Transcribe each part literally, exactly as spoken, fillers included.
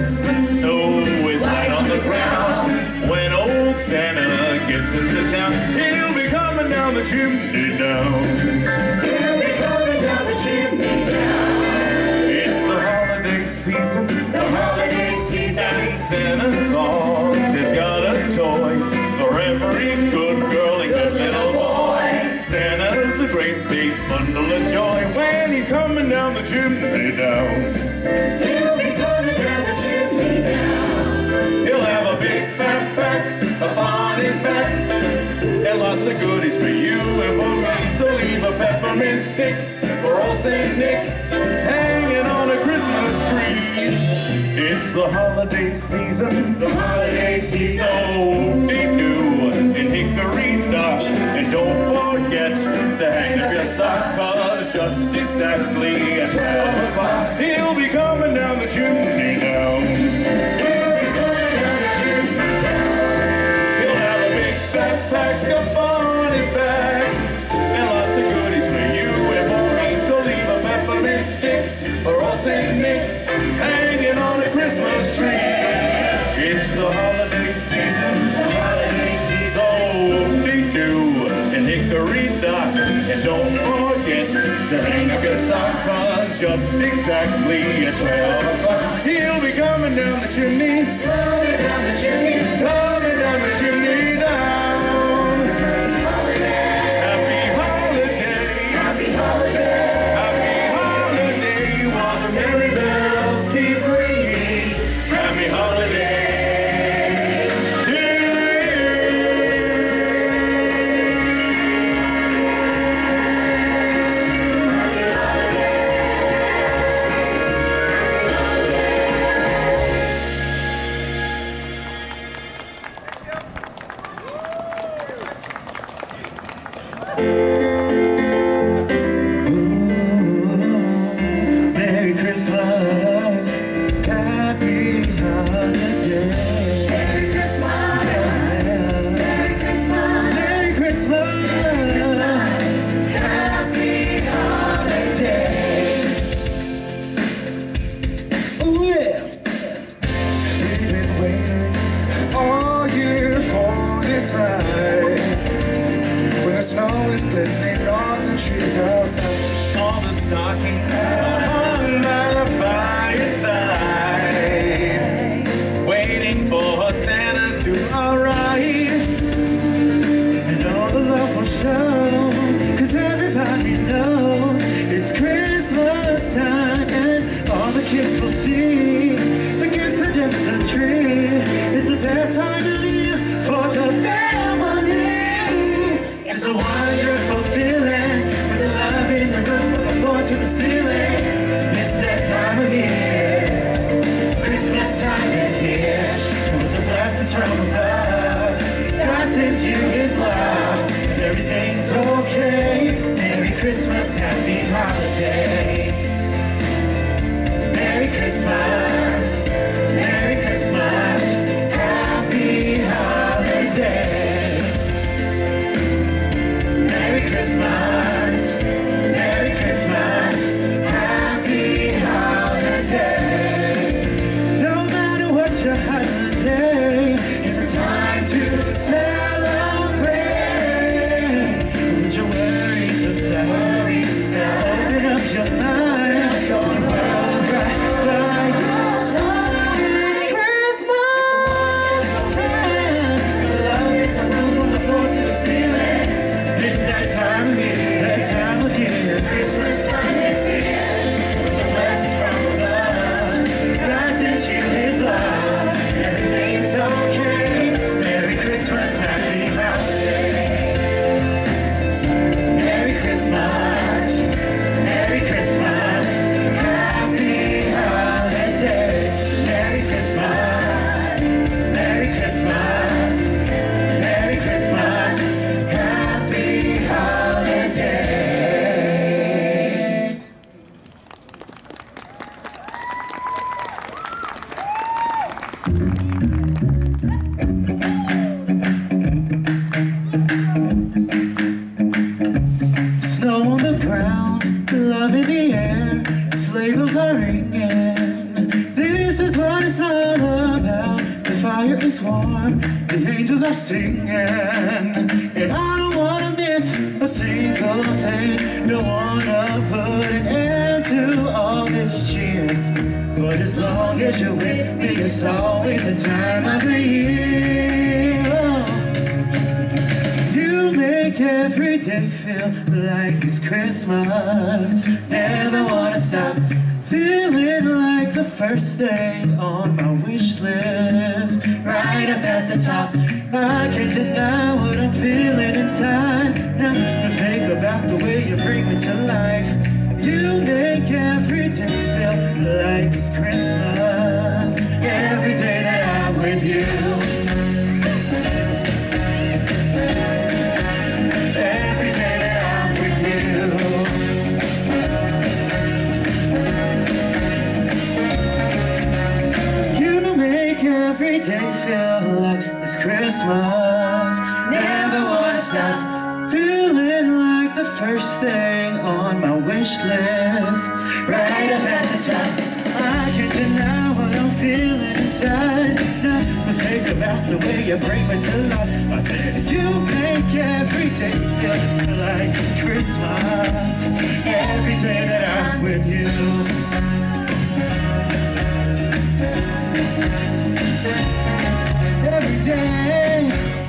Christmas, the snow is light on the ground. When old Santa gets into town, he'll be coming down the chimney down. He'll be coming down the chimney down. It's the holiday season, the holiday season, and Santa Claus has got a toy for every good girl and good little boy. Santa's a great big bundle of joy when he's coming down the chimney down. He'll be coming down the chimney down. He'll have a big fat pack upon his back, and lots of goodies for you and for me. So leave a peppermint stick for old Saint Nick hanging on a Christmas tree. It's the holiday season, the holiday season. So whoop-de-doo and hickory-dock, and don't forget to hang up your sock, 'cause just exactly at twelve o'clock he'll be coming down the chimney down. He'll be coming down the chimney down. He'll have a big fat pack upon his back, and lots of goodies for you and for me. So leave a peppermint stick for old Saint Nick hanging on a Christmas tree. It's the holiday season, the holiday season. so whoop-de-doo and hickory-dock, and don't forget to hang up your sock, 'cause just exactly at twelve o'clock he'll be coming down the chimney, Coming down the chimney, coming down the chimney down. holiday, Happy holiday, happy holiday. happy holiday, while the merry bells keep ringing. Happy holidays to you. Merry Christmas, happy holiday. Merry Christmas, Merry Christmas, Merry Christmas, happy holiday. oh yeah. We've been waiting all year for this ride, when the snow is glistening on the trees outside. All the stockings are hung by the fireside, waiting for Santa to arrive. And all the love will show, 'cause everybody knows it's Christmas time, and all the kids will see the gifts under the tree. It's the best time of year for the family. It's a wonderful feeling with the love in the room, from the floor to the ceiling. It's that time of year. Christmas time is here, with the blessings from above. God sent you his love, and everything's okay. Merry Christmas, happy holiday. Merry Christmas, Merry Christmas, happy holiday. Merry Christmas, Merry Christmas, happy holiday. No matter what your holiday, it's a time to celebrate. Put your worries aside, open up your mind to the world right by your side. It's Christmas time, the love in the room, from the floor to the ceiling. It's that time of year, that time of year. Christmas time is here, with the blessings from above. God sent you his love, everything's okay. Merry Christmas, happy holiday. Merry Christmas, Merry Christmas, happy holiday. Merry Christmas, Merry Christmas, Merry Christmas, happy holidays. Snow on the ground, love in the air, sleigh bells are ringing. This is what it's is all about. The fire is warm, the angels are singing, and I don't wanna miss a single thing. Don't wanna put an end to all this cheer, but as long as you're with me, it's always the time of the year. Oh. You make every day feel like it's Christmas. Never wanna stop feeling like the first thing on my wish list. Right up at the top, I can't deny what I'm feeling inside. Now to think about the way you bring me to life. You make every day feel like it's Christmas. Every day that I'm with you. Every day that I'm with you. You make every day feel like it's Christmas. Never wanna stop feeling like the first thing on my wish list. Right up at the top, I can't deny what I'm feeling inside. Now to think about the way you bring me to life. I said you make every day feel like it's Christmas. Every day that I'm with you. Every day.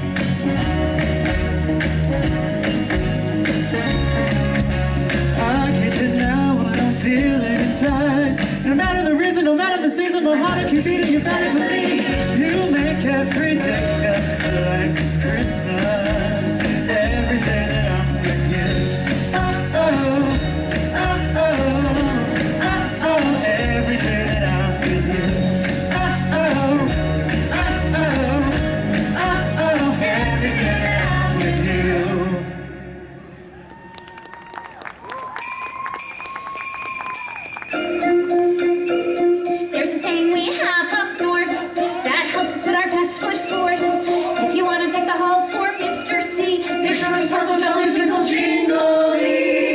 I can't deny what I'm feeling inside. No matter the reason, no matter the season, my heart will keep beating, you better believe. You make every day feel like it's Christmas. Every day that I'm with you. Oh, oh, oh, oh, oh, oh. Every day that I'm with you. Oh, oh, oh, oh, oh, oh. Every day that I'm with you. There's a saying we have up north that helps us put our best foot forth. If you want to deck the halls for Mister C, make sure the sparkle jolly twinkle jingly.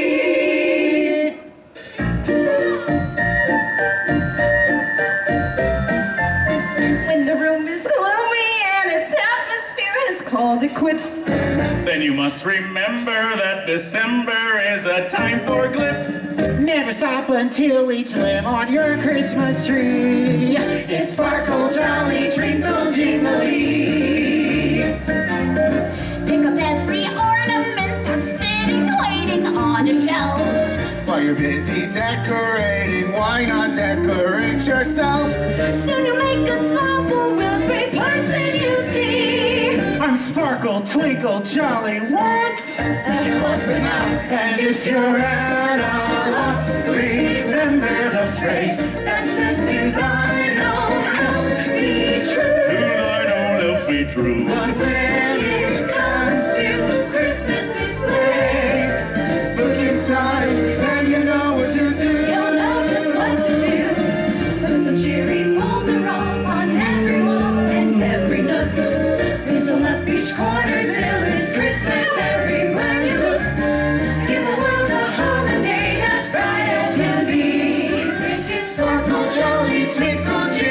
When the room is gloomy and its atmosphere has called it quits, Then you must remember that December is a time for glitz. Never stop until each lamp on your Christmas tree is sparkle, jolly, twinkle, jingly. Pick up every ornament that's sitting, waiting on a shelf. While you're busy decorating, why not decorate yourself? Soon you'll make a smile for every person you see. I'm sparkle, twinkle, jolly, what? Close enough. And if you're at a loss, remember the phrase that says to thine own help be true. To thine own help be true. But when it comes to Christmas displays, look inside and you know what to do. You'll know just what to do. Put some cheery folderol on every wall and every nook. Tinsel up each corner till it's Christmas everywhere you look. Give the world a holiday as bright as can be. Drink it, sparkle, jolly, twinkle,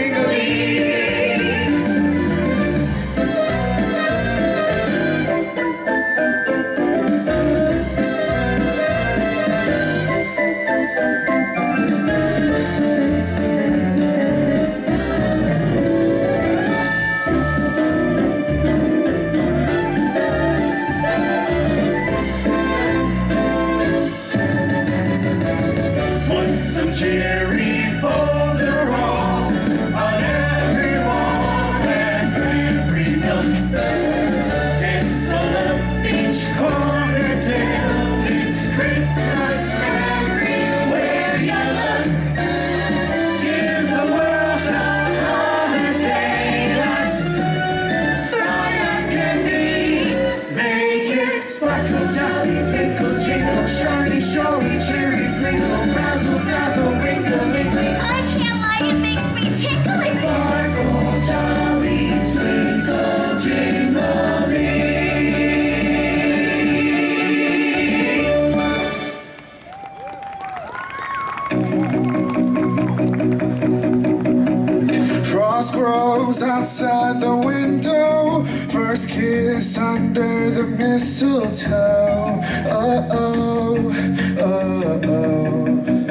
moss grows outside the window. First kiss under the mistletoe. Uh-oh, uh-oh.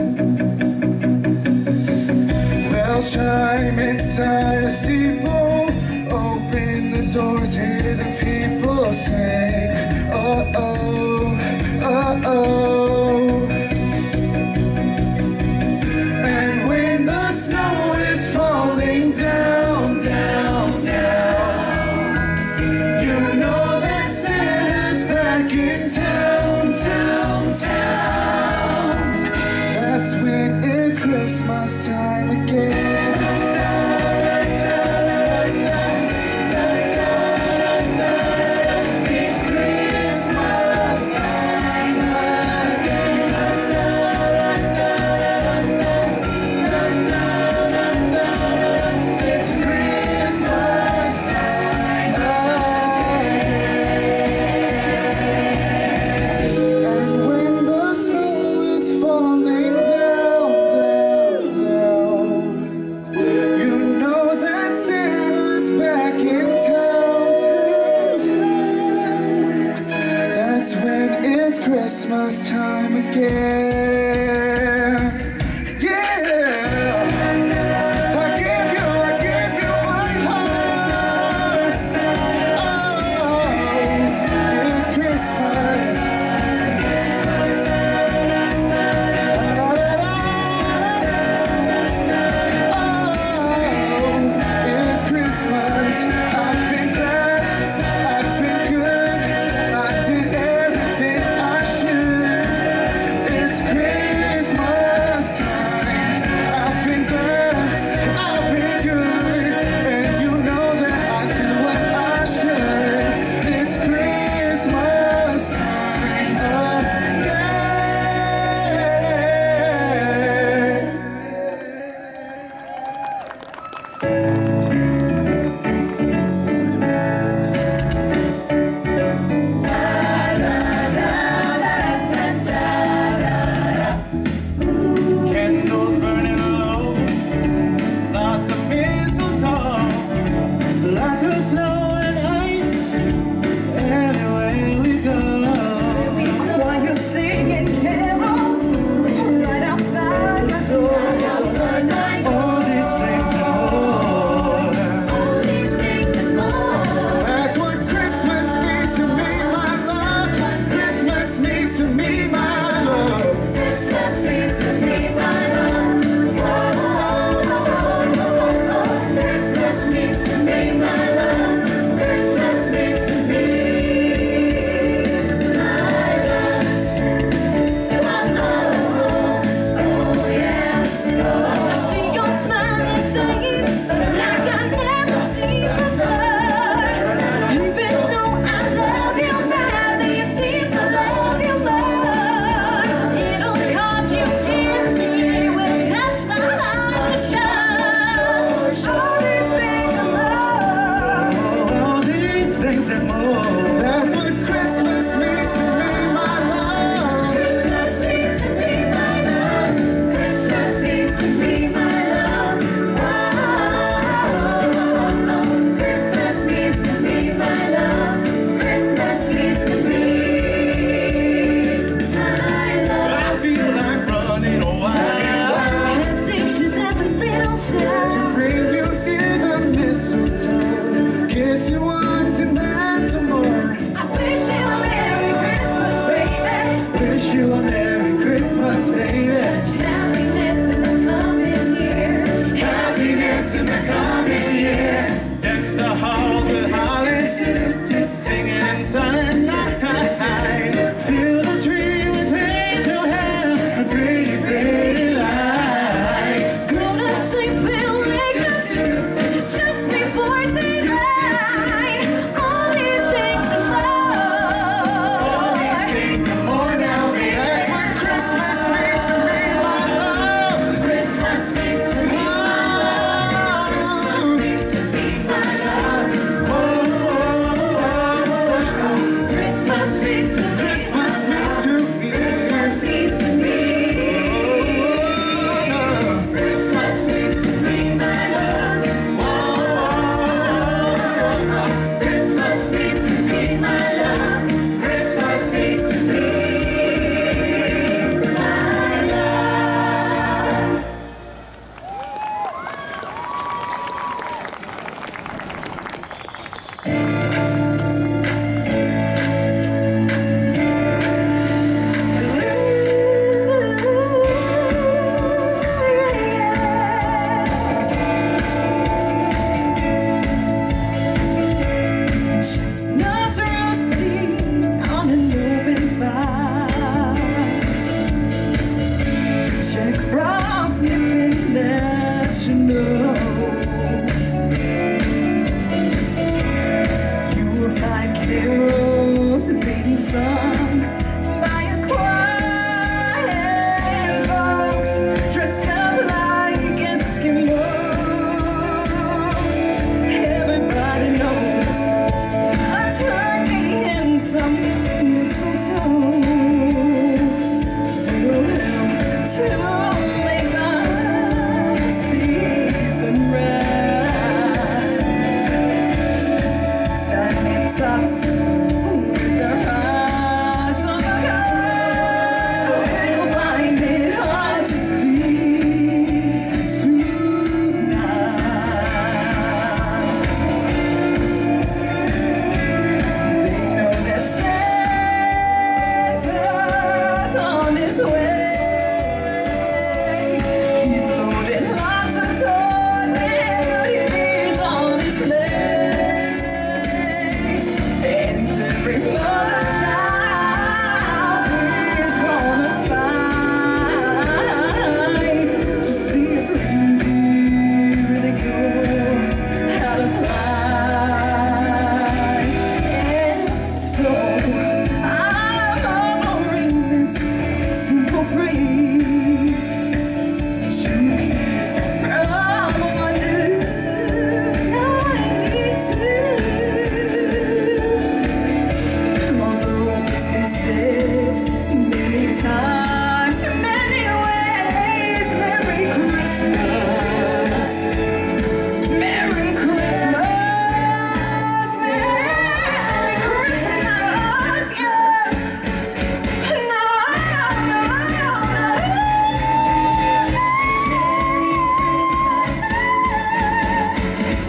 Bells chime inside a steeple. Open the doors, hear the people sing. Uh-oh, uh-oh. And when the snow is falling down, down, down, you know that Santa's back in town, town, town. That's when it's Christmas time again. It's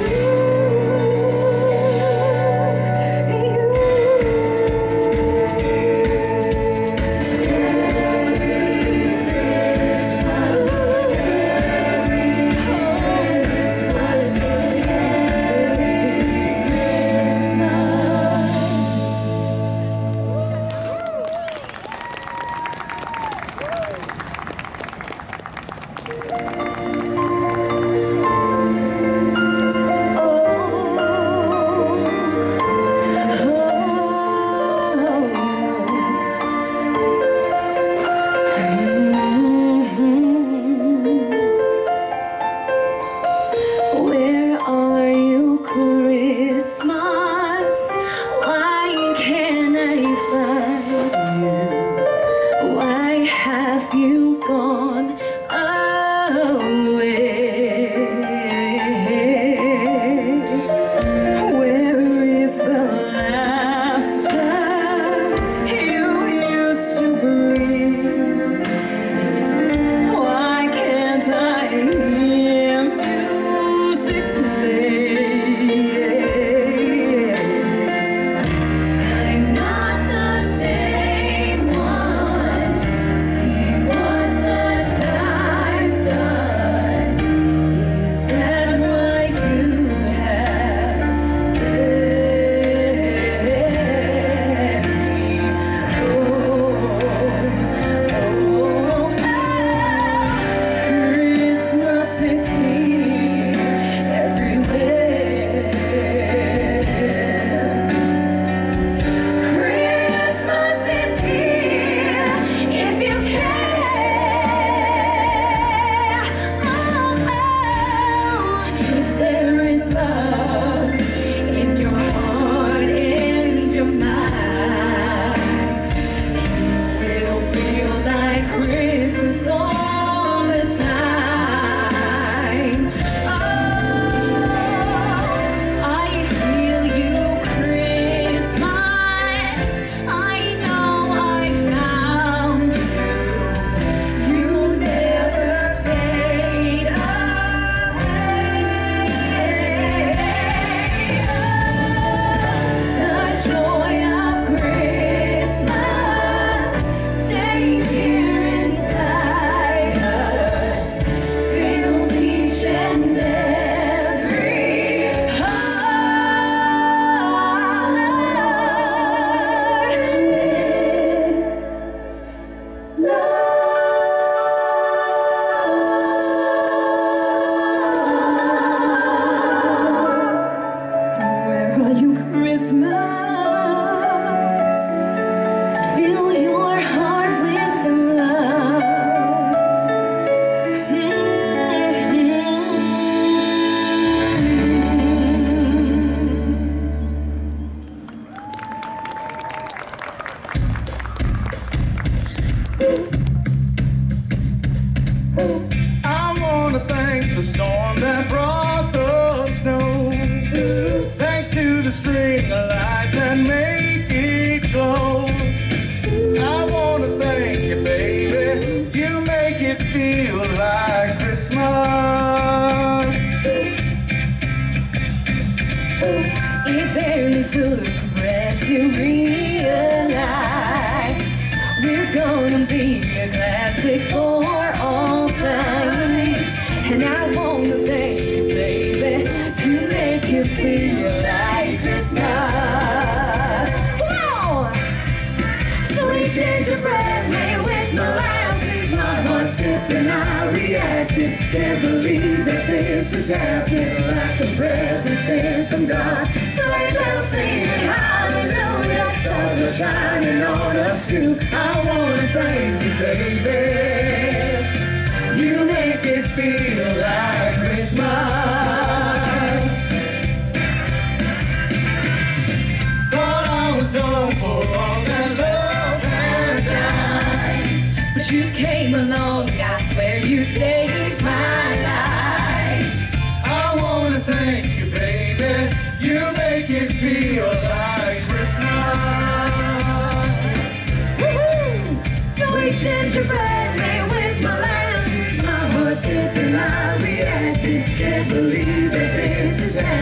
Can't believe that this is happening.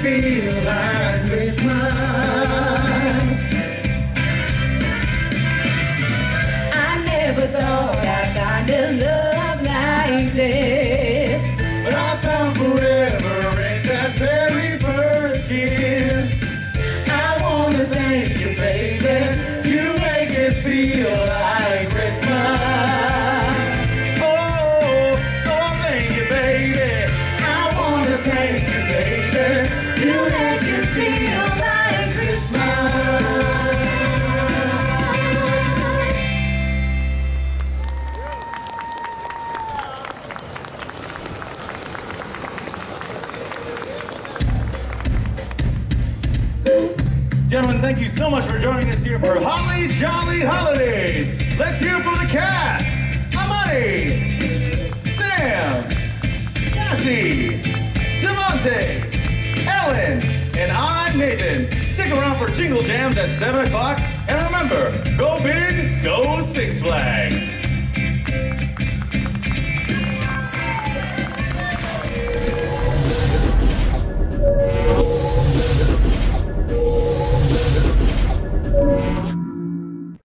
feel like Christmas. I never thought I'd find a love like this, but I found forever in that very first kiss. I wanna thank you, baby, you make it feel like Christmas. Oh, oh, thank you, baby, I wanna thank you, baby, you make it feel like Christmas. Gentlemen, thank you so much for joining us here for Holly Jolly Holidays. Let's hear it for the cast. Amani, Sam, Cassie, Devontae, Ellen, and I'm Nathan. Stick around for Jingle Jams at seven o'clock. And remember, go big, go Six Flags.